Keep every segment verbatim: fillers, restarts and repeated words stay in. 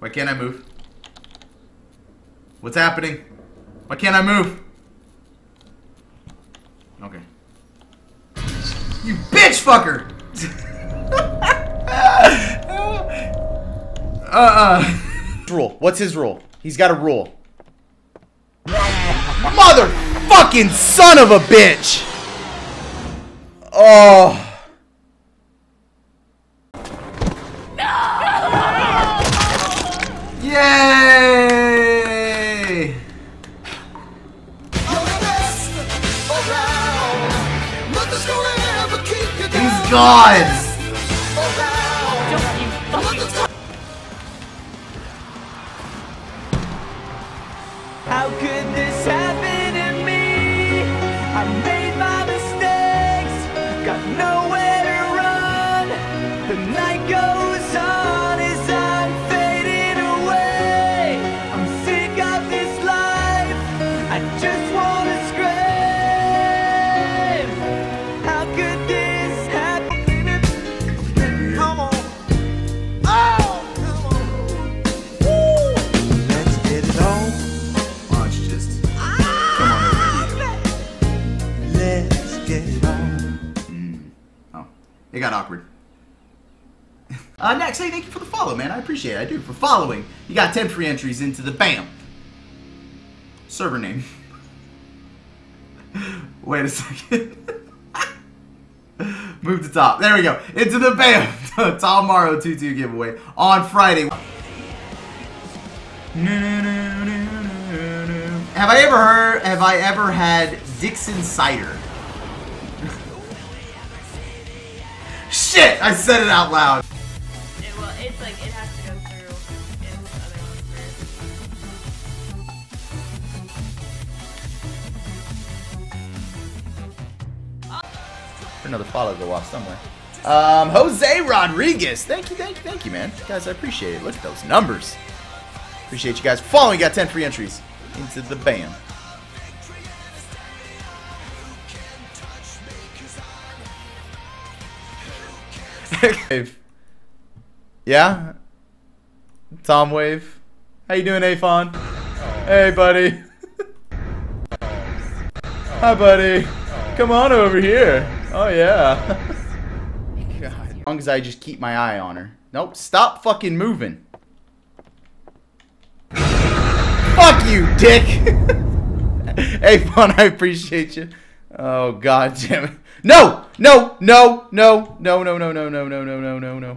Why can't I move? What's happening? Why can't I move? Okay. You bitch fucker! uh-uh. Rule. What's his rule? He's got a rule. Motherfucking son of a bitch! Oh. Yay! He's gone! How could this happen to me? I made my mistakes, got nowhere to run. The night goes on as I'm fading away. I'm sick of this life, I just wanna scream. How could this happen? Come on. Oh, come on. Woo. Let's get it on. It got awkward. uh, next, hey, thank you for the follow, man. I appreciate it. I do. For following, you got ten free entries into the BAM server name. Wait a second. Move to top. There we go. Into the BAM Tom Morrow two two giveaway on Friday. Have I ever heard? Have I ever had Dixon cider? Shit! I said it out loud. It, well, it's like it has to go through its other ones first. Another follow go off somewhere. Um, Jose Rodriguez. Thank you, thank you, thank you, man. Guys, I appreciate it. Look at those numbers. Appreciate you guys for following. You got ten free entries into the BAM. Wave. Yeah? Tom Wave. How you doing, Afon? Oh. Hey, buddy. Hi, buddy. Come on over here. Oh, yeah. God. As long as I just keep my eye on her. Nope, stop fucking moving. Fuck you, dick. Afon, I appreciate you. Oh, God damn it. No! No! No! No! No! No! No! No! No! No! No! No! No! No!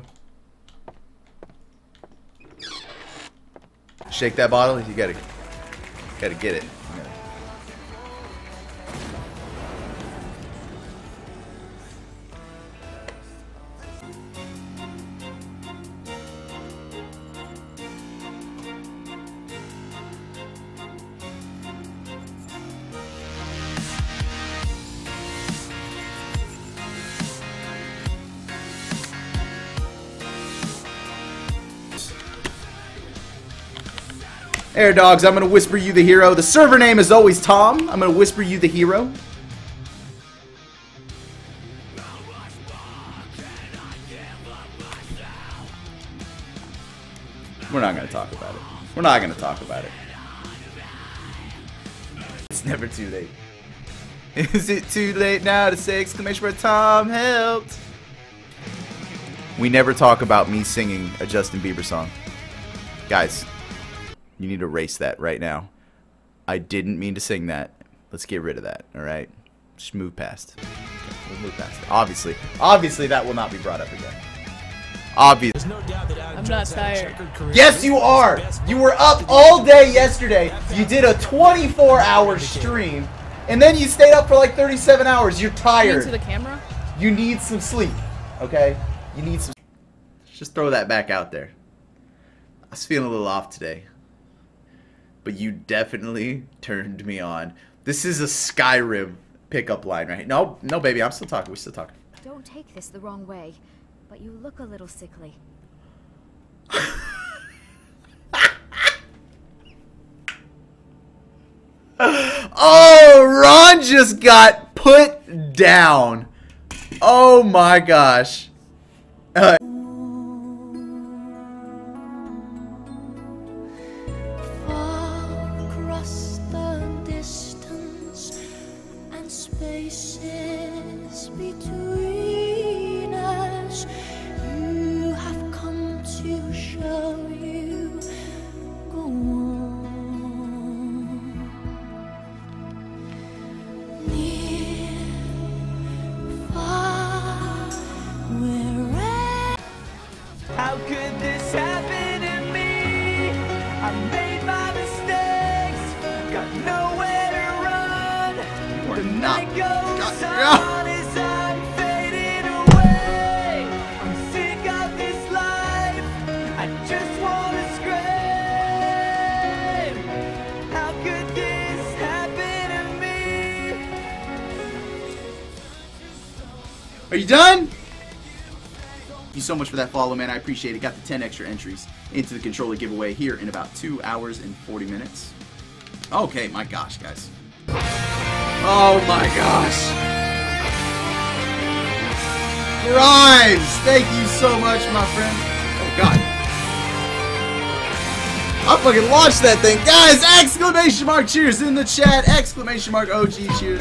Shake that bottle. You gotta, gotta get it. Air dogs, I'm gonna whisper you the hero. The server name is always Tom. I'm gonna whisper you the hero. We're not gonna talk about it. We're not gonna talk about it. It's never too late. Is it too late now to say exclamation mark Tom helped? We never talk about me singing a Justin Bieber song. Guys. You need to erase that right now. I didn't mean to sing that. Let's get rid of that, alright? Just move past. Okay, we'll move past it. Obviously. Obviously, that will not be brought up again. Obviously. I'm not tired. Yes, you are! You were up all day yesterday. You did a twenty-four hour stream. And then you stayed up for like thirty-seven hours. You're tired. To the camera? You need some sleep, okay? You need some... Just throw that back out there. I was feeling a little off today. But you definitely turned me on. This is a Skyrim pickup line, right? No, no, baby, I'm still talking. We're still talking. Don't take this the wrong way, but you look a little sickly. Oh, Ron just got put down. Oh my gosh. Uh just wanna scream. How could this happen to me? Are you done? Thank you so much for that follow, man. I appreciate it. Got the ten extra entries into the controller giveaway here in about two hours and forty minutes. Okay, my gosh, guys. Oh my gosh. Grimes, thank you so much, my friend. Oh god. I fucking launched that thing. Guys, exclamation mark cheers in the chat. Exclamation mark O G cheers.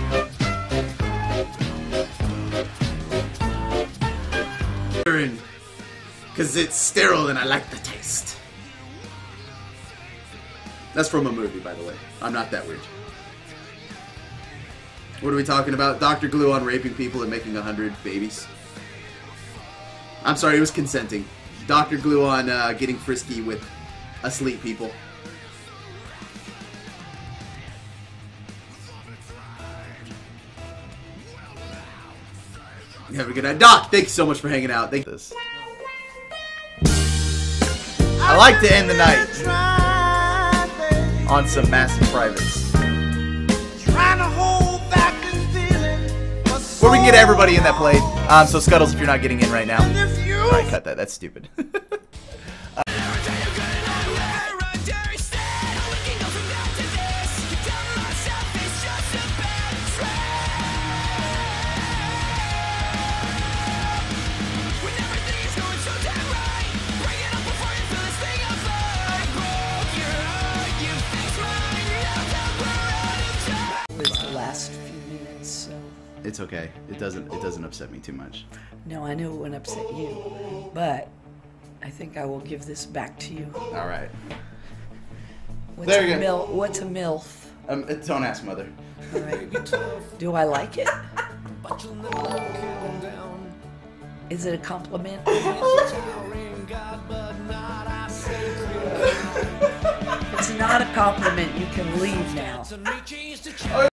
Because it's sterile and I like the taste. That's from a movie, by the way. I'm not that weird. What are we talking about? Doctor Gluon raping people and making a hundred babies. I'm sorry, it was consenting. Doctor Gluon uh, getting frisky with asleep people. Have a good night. Doc, thank you so much for hanging out. Thank you. I like to end the night on some massive privates. Where we can get everybody in that played. Um, so Scuttles, if you're not getting in right now. Alright, cut that. That's stupid. Last few minutes, so It's okay. It doesn't. It doesn't upset me too much. no, I know it wouldn't upset you, but I think I will give this back to you. All right. What's There a you go. mil- What's a milf? Um, don't ask mother. All right. Do I like it? Is it a compliment? It's not a compliment. You can leave now.